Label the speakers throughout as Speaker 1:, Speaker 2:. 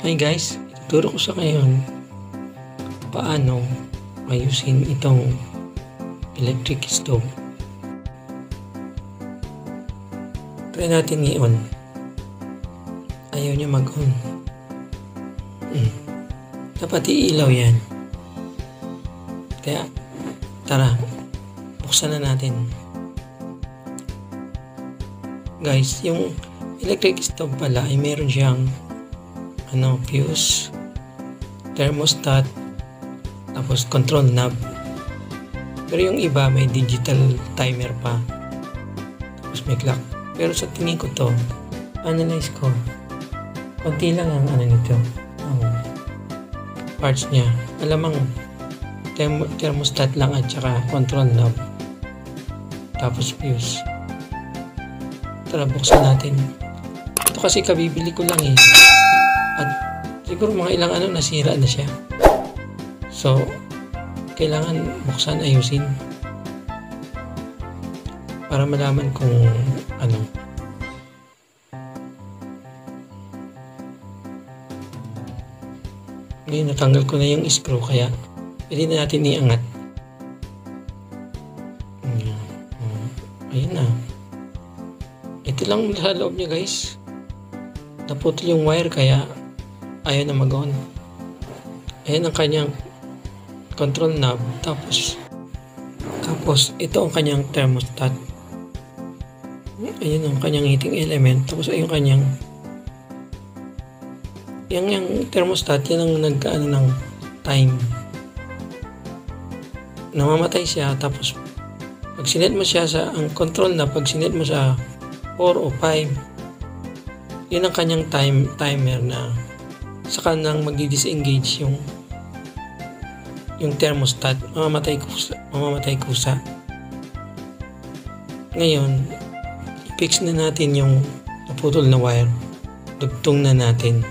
Speaker 1: Hi guys, ituturo ko sa ngayon paano ayusin itong electric stove. Try natin i-on. Ayaw niya mag-on. Dapat iilaw yan. Kaya tara, buksan na natin. Guys, yung electric stove pala ay meron siyang fuse, thermostat, tapos control knob. Pero yung iba may digital timer pa, tapos may clock. Pero sa tingin ko to, analyze ko, konti lang ang nito, ang parts niya. Alamang thermostat lang at saka control knob, tapos fuse. Tara, buksan natin. Ito kasi kabibili ko lang eh. At siguro mga ilang nasira na siya. So, kailangan buksan, ayusin. Para malaman kung Ngayon, natanggal ko na yung screw, kaya pwede na natin iangat. Ayan na. Ito lang sa loob niya, guys. Naputol yung wire, kaya ayaw na mag-on. Ayan ang kanyang control knob. Tapos ito ang kanyang thermostat. Ayan ang kanyang heating element. Tapos ayun kanyang yung thermostat, yan ang nag-ano ng time. Namamatay siya. Tapos pag sinet mo siya sa ang control knob, pag sinet mo sa 4 o 5, yun ang kanyang timer na saka nang magdi-disengage yung thermostat, mamamatay kusa. Ngayon, i-fix na natin yung naputol na wire. Dugtong na natin.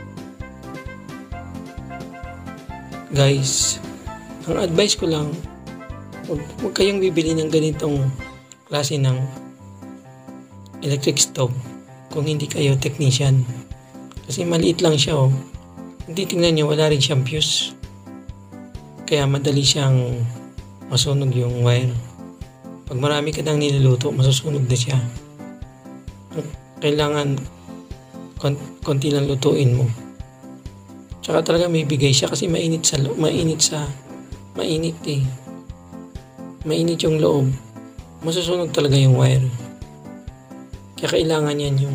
Speaker 1: Guys, ang advice ko lang, huwag kayong bibili ng ganitong klase ng electric stove kung hindi kayo technician. Kasi maliit lang siya, oh. Hindi, tingnan nyo, wala rin siyang fuse. Kaya madali siyang masunog yung wire. Pag marami ka nang niluluto, masusunog na siya. Kailangan konti lang lutuin mo. Tsaka talaga may bigay siya kasi mainit eh. Mainit yung loob. Masusunog talaga yung wire. Kaya kailangan yan yung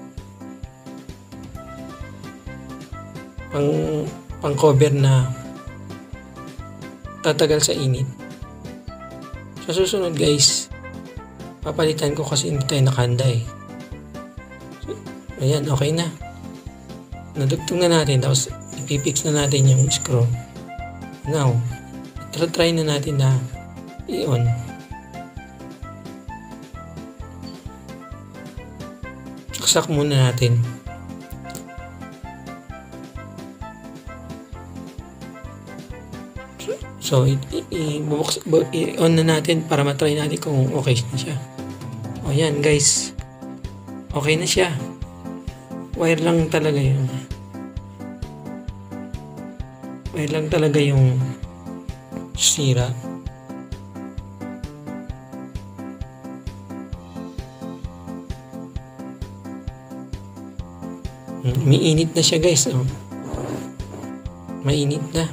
Speaker 1: pang cover na tatagal sa init. Sa susunod, guys, papalitan ko kasi hindi tayo nakahanda eh. So, ayan, okay na. Nadugtong na natin, tapos ipipix na natin yung screw. Now, try na natin na i-on. Saksak muna natin. So, i-on na natin para matry natin kung okay na siya. O yan, guys. Okay na siya. Wire lang talaga yung sira. Mainit na siya, guys. Oh. Mainit na.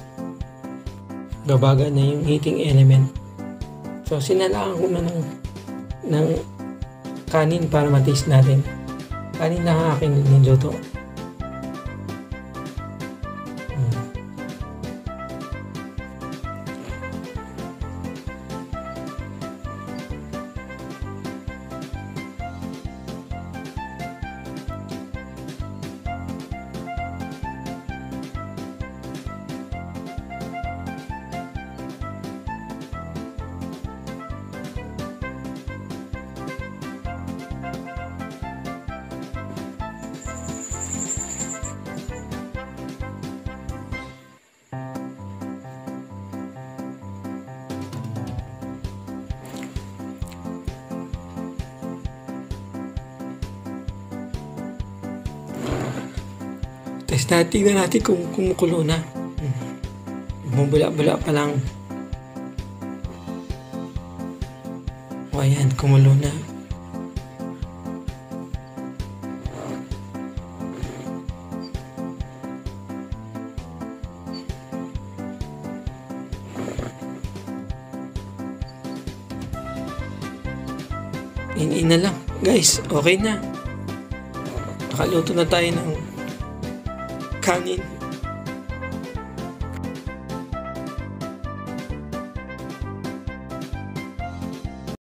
Speaker 1: Gabaga na yung heating element. So, sinalaan ko na ng kanin para ma-taste natin. Kanin lang ang aking niluto. Test natin, tignan natin kung kumukulo na. Bumula-bula pa lang. O ayan, kumulo na. In na lang. Guys, okay na. Nakaluto na tayo ng kanin.